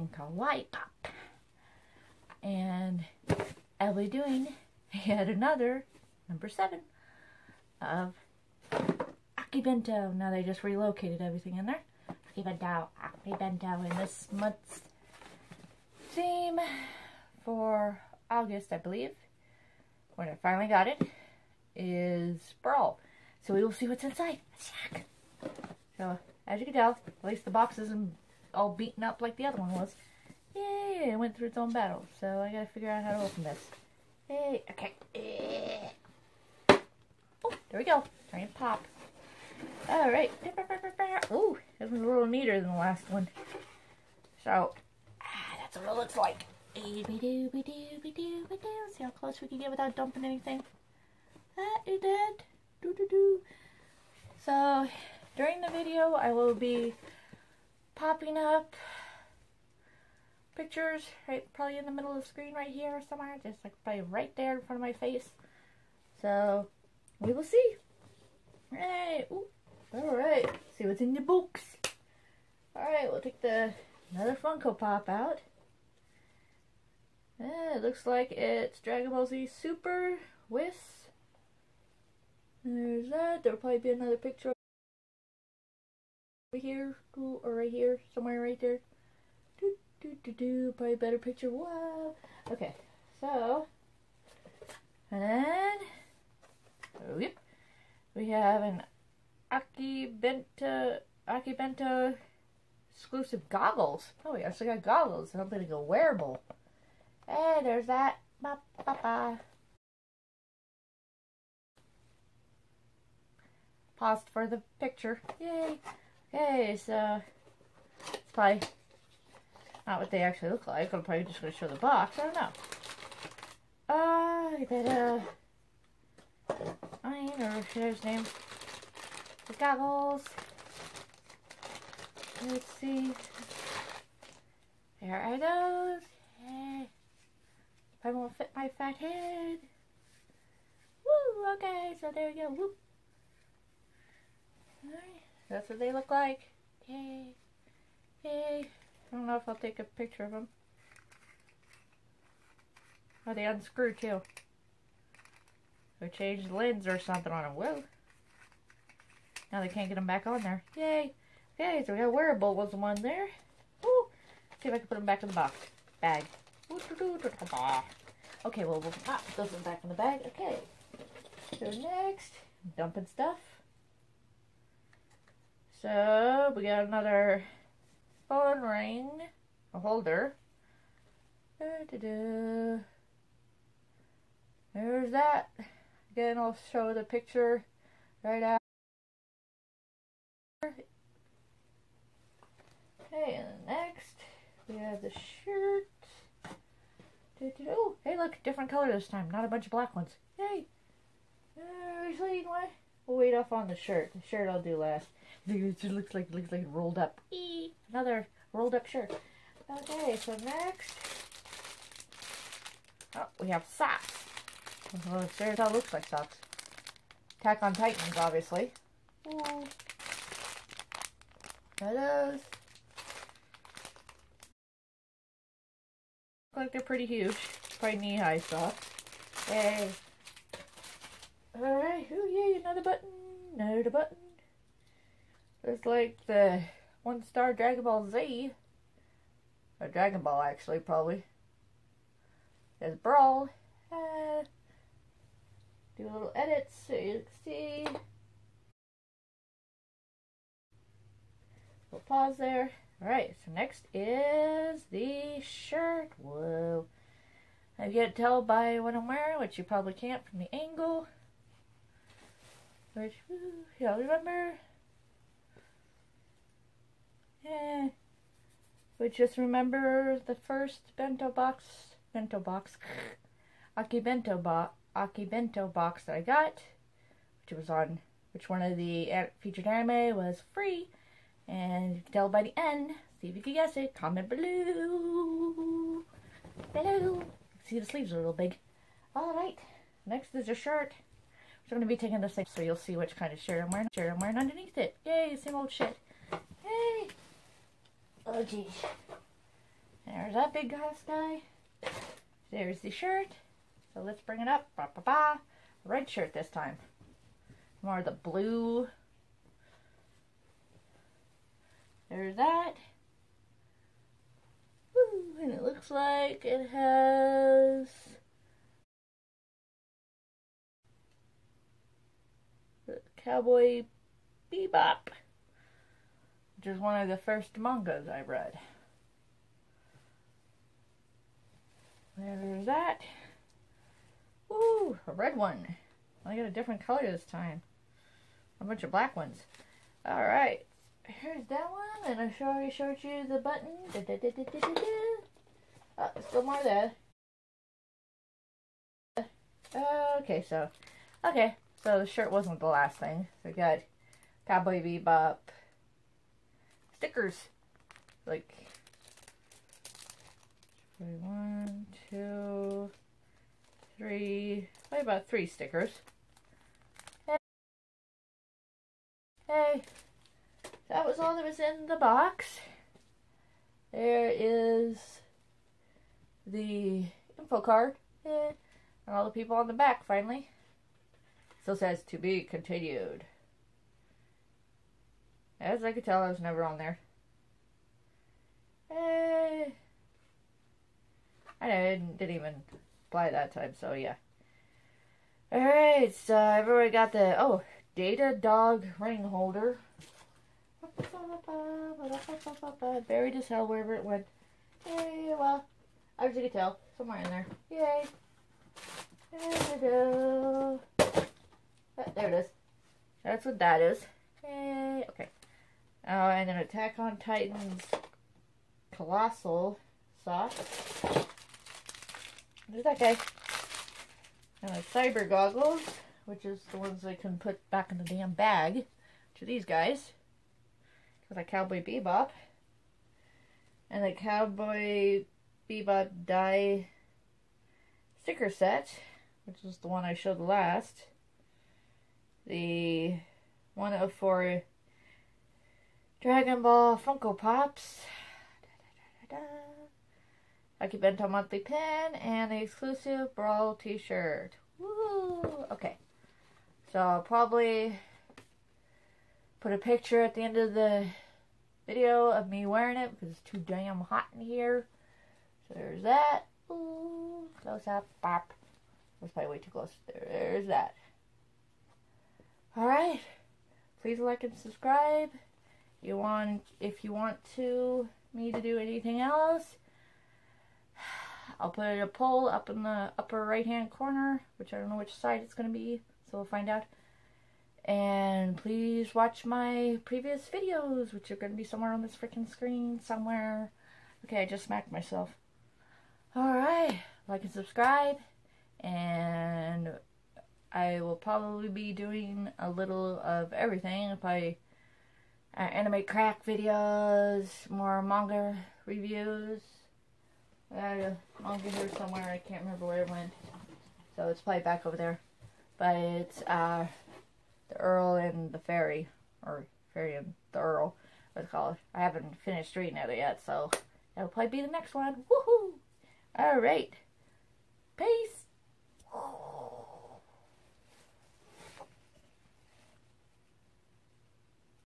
unboxing Cowboy Bebop. And I'll be doing yet another, number 7, of Akibento. Now they just relocated everything in there. Akibento in this month's theme for August, I believe, when I finally got it, is BRAWL. So we will see what's inside. So, as you can tell, at least the box isn't all beaten up like the other one was. Yay, it went through its own battle. So I gotta figure out how to open this. Yay, okay. Oh, there we go. Trying to pop. Alright. Ooh, this one's a little neater than the last one. So, that's what it looks like. See how close we can get without dumping anything. That is it. So, during the video, I will be popping up pictures right, probably in the middle of the screen right here or somewhere, just like probably right there in front of my face. So, we will see. Right. Alright, see what's in the box. Alright, we'll take another Funko Pop out. It looks like it's Dragon Ball Z Super Whis. There's that. There'll probably be another picture over here, or right here, somewhere right there. Probably a better picture. Wow. Okay, so, and then, yep, we have an Akibento exclusive goggles. Oh, we actually got goggles. Something to go wearable. Hey, there's that. Ba-ba-ba. Paused for the picture. Yay. Okay, so it's probably not what they actually look like. I'm probably just going to show the box. I don't know. Or his name. The goggles. Let's see. There are those. Hey. Probably won't fit my fat head. Woo! Okay, so there we go. Woo! Alright, that's what they look like. Yay! Yay! I don't know if I'll take a picture of them. Oh, they unscrew too. Or change the lens or something on them. Whoa! Now they can't get them back on there. Yay! Okay, so we got wearable was the one there. Woo! See if I can put them back in the box. Bag. Okay, well, we'll pop those back in the bag. Okay. So next, dumping stuff. So, we got another phone ring, a holder. There's that. Again, I'll show the picture right after. Okay, and next, we have the shirt. Oh, hey, look, different color this time. Not a bunch of black ones. Yay! We'll wait off on the shirt. The shirt I'll do last. It just looks like rolled up. Another rolled up shirt. Okay, so next, oh, we have socks. Well, there's how it looks like socks. Attack on Titans, obviously. Ooh. Got those. Look like they're pretty huge. Probably knee-high socks. Yay. Alright, oh yay, another button. Another button. It's like the 1-star Dragon Ball Z. Or Dragon Ball, actually, probably. There's BRAWL. Do a little edit so you can see. We'll pause there. Alright, so next is the shirt. Whoa. I can't tell by what I'm wearing, which you probably can't from the angle. Which, y'all remember? Yeah. But just remember the first Akibento box that I got, which one of the featured anime was free, and you can tell by the end. See if you can guess it. Comment below. See, the sleeves are a little big. Alright, next is a shirt. So I'm going to be taking this thing so you'll see which kind of shirt I'm wearing underneath it. Yay, same old shit. Yay! Oh geez. There's that big ass guy. There's the shirt. So let's bring it up. Ba, ba, ba. Red shirt this time. More of the blue. There's that. Woo, and it looks like it has the Cowboy Bebop, which is one of the first mangas I read. There's that. Ooh, a red one. I got a different color this time. A bunch of black ones. Alright. Here's that one, and I already showed you the button. Oh, still more of that. Okay, so the shirt wasn't the last thing. So we got Cowboy Bebop stickers. Like 1, 2, 3, probably about 3 stickers. Hey, that was all that was in the box. There is the info card and all the people on the back finally. Still says to be continued. As I could tell, I was never on there. Hey. I didn't even apply that time, so yeah. Alright, so everybody got the, Data Dog ring holder. Buried as hell wherever it went. Yay, well, as you can tell, somewhere in there. Yay. There it is. That's what that is. Yay. Okay. Oh, and an Attack on Titan's Colossal Sauce. There's that guy. And the Cyber Goggles, which is the ones I can put back in the damn bag. To these guys. For the Cowboy Bebop. And the Cowboy Bebop die sticker set, which is the one I showed last. The 104 Dragon Ball Funko Pops. Akibento monthly pin and the exclusive BRAWL t-shirt. Woo! Okay. So I'll probably put a picture at the end of the video of me wearing it because it's too damn hot in here. So there's that. Ooh, close up. Bop. That's probably way too close. There's that. Alright. Please like and subscribe. If you want me to do anything else, I'll put a poll up in the upper right hand corner, which I don't know which side it's going to be, so we'll find out. And please watch my previous videos, which are going to be somewhere on this freaking screen, somewhere. Okay, I just smacked myself. Alright, like and subscribe, and I will probably be doing a little of everything. If I anime crack videos, more manga reviews. I got a manga here somewhere, I can't remember where it went. So it's probably back over there. But it's the Earl and the Fairy, or Fairy and the Earl, let's call it. I haven't finished reading it yet, so that'll probably be the next one. Woohoo! Alright. Peace!